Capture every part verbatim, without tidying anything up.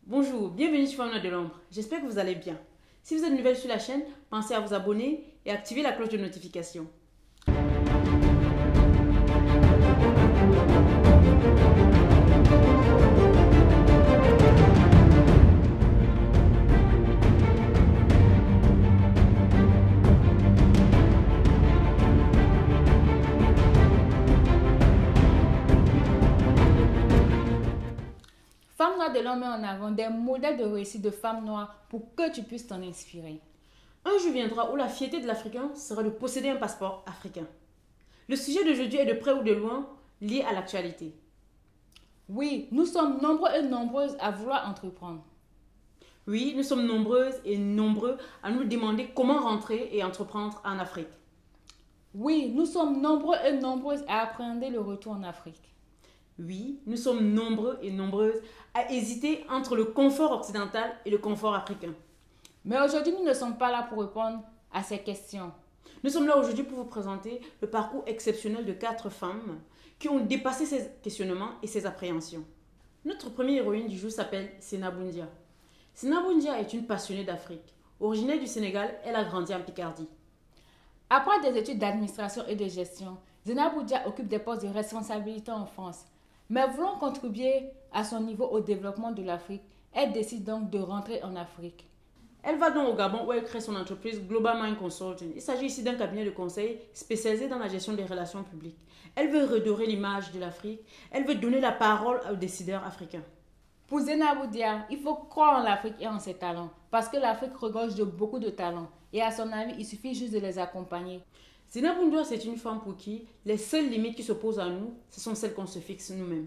Bonjour, bienvenue sur Femmes de l'ombre. J'espère que vous allez bien. Si vous êtes nouvelle sur la chaîne, pensez à vous abonner et activer la cloche de notification. Femmes noires de l'homme met en avant des modèles de réussite de femmes noires pour que tu puisses t'en inspirer. Un jour viendra où la fierté de l'Africain sera de posséder un passeport africain. Le sujet d'aujourd'hui est de près ou de loin lié à l'actualité. Oui, nous sommes nombreux et nombreuses à vouloir entreprendre. Oui, nous sommes nombreuses et nombreux à nous demander comment rentrer et entreprendre en Afrique. Oui, nous sommes nombreux et nombreuses à appréhender le retour en Afrique. Oui, nous sommes nombreux et nombreuses à hésiter entre le confort occidental et le confort africain. Mais aujourd'hui, nous ne sommes pas là pour répondre à ces questions. Nous sommes là aujourd'hui pour vous présenter le parcours exceptionnel de quatre femmes qui ont dépassé ces questionnements et ces appréhensions. Notre première héroïne du jour s'appelle Sena Boundia. Sena Boundia est une passionnée d'Afrique. Originaire du Sénégal, elle a grandi en Picardie. Après des études d'administration et de gestion, Sena Boundia occupe des postes de responsabilité en France. Mais voulant contribuer à son niveau au développement de l'Afrique, elle décide donc de rentrer en Afrique. Elle va donc au Gabon où elle crée son entreprise Global Mind Consulting. Il s'agit ici d'un cabinet de conseil spécialisé dans la gestion des relations publiques. Elle veut redorer l'image de l'Afrique. Elle veut donner la parole aux décideurs africains. Pour Sena Boundia, il faut croire en l'Afrique et en ses talents, parce que l'Afrique regorge de beaucoup de talents. Et à son avis, il suffit juste de les accompagner. Sena Boundia, c'est une femme pour qui les seules limites qui s'opposent à nous, ce sont celles qu'on se fixe nous-mêmes.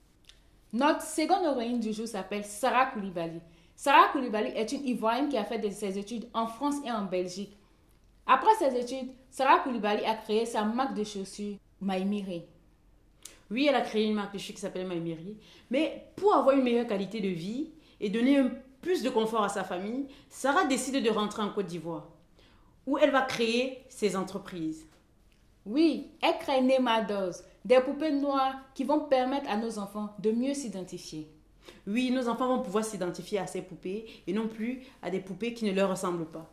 Notre seconde héroïne du jour s'appelle Sarah Koulibaly. Sarah Koulibaly est une Ivoirienne qui a fait ses études en France et en Belgique. Après ses études, Sarah Koulibaly a créé sa marque de chaussures, Maïmiri. Oui, elle a créé une marque de chaussures qui s'appelle Maïmiri. Mais pour avoir une meilleure qualité de vie et donner un plus de confort à sa famille, Sarah décide de rentrer en Côte d'Ivoire, où elle va créer ses entreprises. Oui, elle crée Nemados, des poupées noires qui vont permettre à nos enfants de mieux s'identifier. Oui, nos enfants vont pouvoir s'identifier à ces poupées et non plus à des poupées qui ne leur ressemblent pas.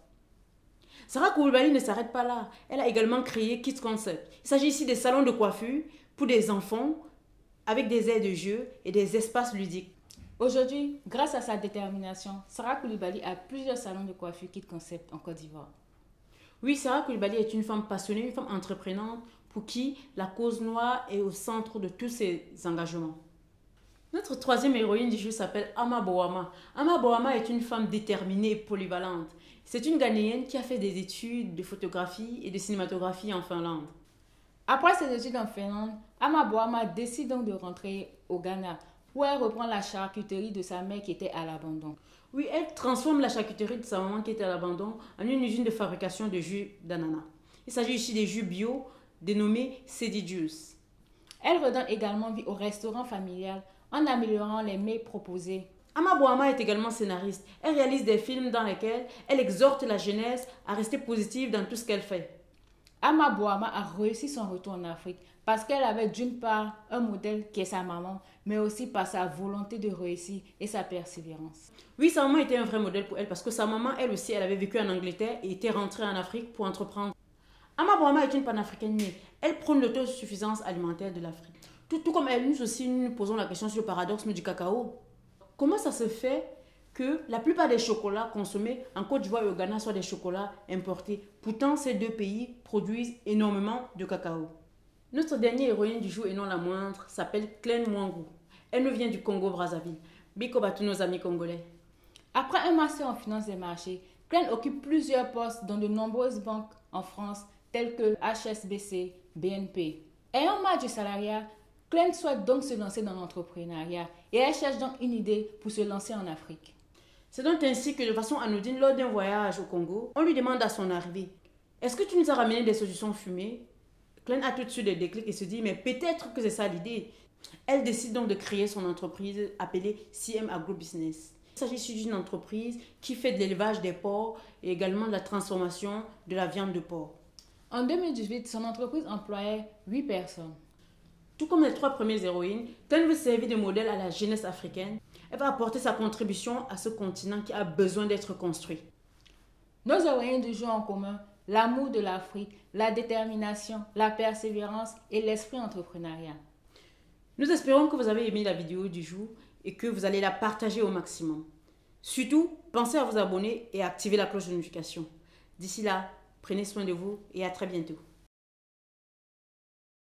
Sarah Koulibaly ne s'arrête pas là. Elle a également créé Kids Concept. Il s'agit ici des salons de coiffure pour des enfants avec des aires de jeu et des espaces ludiques. Aujourd'hui, grâce à sa détermination, Sarah Koulibaly a plusieurs salons de coiffure Kids Concept en Côte d'Ivoire. Oui, Sarah Koulibaly est une femme passionnée, une femme entreprenante pour qui la cause noire est au centre de tous ses engagements. Notre troisième héroïne du jour s'appelle Ama Boama. Ama Boama est une femme déterminée et polyvalente. C'est une Ghanéenne qui a fait des études de photographie et de cinématographie en Finlande. Après ses études en Finlande, Ama Boama décide donc de rentrer au Ghana, où elle reprend la charcuterie de sa mère qui était à l'abandon. Oui, elle transforme la charcuterie de sa maman qui était à l'abandon en une usine de fabrication de jus d'ananas. Il s'agit ici des jus bio dénommés Cedi Juice. Elle redonne également vie au restaurant familial en améliorant les mets proposés. Ama Boama est également scénariste. Elle réalise des films dans lesquels elle exhorte la jeunesse à rester positive dans tout ce qu'elle fait. Ama Boama a réussi son retour en Afrique parce qu'elle avait d'une part un modèle qui est sa maman, mais aussi par sa volonté de réussir et sa persévérance. Oui, sa maman était un vrai modèle pour elle parce que sa maman, elle aussi, elle avait vécu en Angleterre et était rentrée en Afrique pour entreprendre. Ama Boama est une panafricaine née. Elle prône l'autosuffisance alimentaire de l'Afrique. Tout, tout comme elle, nous aussi, nous nous posons la question sur le paradoxe du cacao. Comment ça se fait que la plupart des chocolats consommés en Côte d'Ivoire et au Ghana soient des chocolats importés? Pourtant, ces deux pays produisent énormément de cacao. Notre dernière héroïne du jour et non la moindre s'appelle Clène Mwangou. Elle nous vient du Congo-Brazzaville. Big up à tous nos amis congolais. Après un master en finance des marchés, Clène occupe plusieurs postes dans de nombreuses banques en France, telles que H S B C, B N P. Ayant marre du salariat, Clène souhaite donc se lancer dans l'entrepreneuriat et elle cherche donc une idée pour se lancer en Afrique. C'est donc ainsi que de façon anodine, lors d'un voyage au Congo, on lui demande à son arrivée: est-ce que tu nous as ramené des solutions fumées? Clène a tout de suite des déclics et se dit: mais peut-être que c'est ça l'idée. Elle décide donc de créer son entreprise appelée C M Agro Business. Il s'agit ici d'une entreprise qui fait de l'élevage des porcs et également de la transformation de la viande de porc. En deux mille dix-huit, son entreprise employait huit personnes. Tout comme les trois premières héroïnes, Clène veut servir de modèle à la jeunesse africaine. Elle va apporter sa contribution à ce continent qui a besoin d'être construit. Nos Ivoiriens du jour en commun, l'amour de l'Afrique, la détermination, la persévérance et l'esprit entrepreneurial. Nous espérons que vous avez aimé la vidéo du jour et que vous allez la partager au maximum. Surtout, pensez à vous abonner et à activer la cloche de notification. D'ici là, prenez soin de vous et à très bientôt.